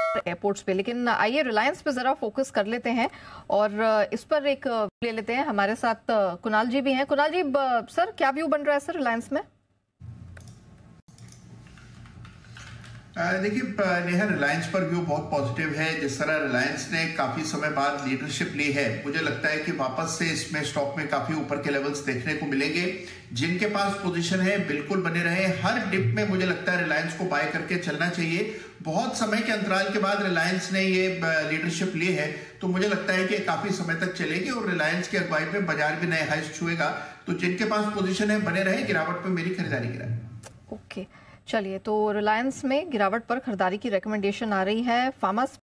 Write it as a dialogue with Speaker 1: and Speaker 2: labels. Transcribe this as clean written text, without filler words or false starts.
Speaker 1: Airports पे, लेकिन आइए रिलायंस पे जरा फोकस कर लेते हैं और इस पर एक ले लेते हैं। हमारे साथ कुणाल जी भी हैं। कुणाल जी, सर क्या व्यू बन रहा है सर रिलायंस में?
Speaker 2: देखिए नेहा, रिलायंस पर व्यू बहुत पॉजिटिव है। जिस तरह रिलायंस ने काफी समय बाद लीडरशिप ली है, मुझे लगता है कि वापस से इसमें स्टॉक में काफी ऊपर के लेवल्स देखने को मिलेंगे। जिनके पास पोजीशन है बिल्कुल बने रहे। हर डिप में मुझे लगता है रिलायंस को बाय करके चलना चाहिए। बहुत समय के अंतराल के बाद रिलायंस ने ये लीडरशिप ली है, तो मुझे लगता है कि काफी समय तक चलेगी और रिलायंस की अगुवाई पे बाजार भी नए हाईस छुएगा। तो जिनके पास पोजीशन है बने रहे। गिरावट पे मेरी खरीदारी की राय।
Speaker 1: ओके, चलिए, तो रिलायंस में गिरावट पर खरीदारी की रिकमेंडेशन आ रही है। फार्मा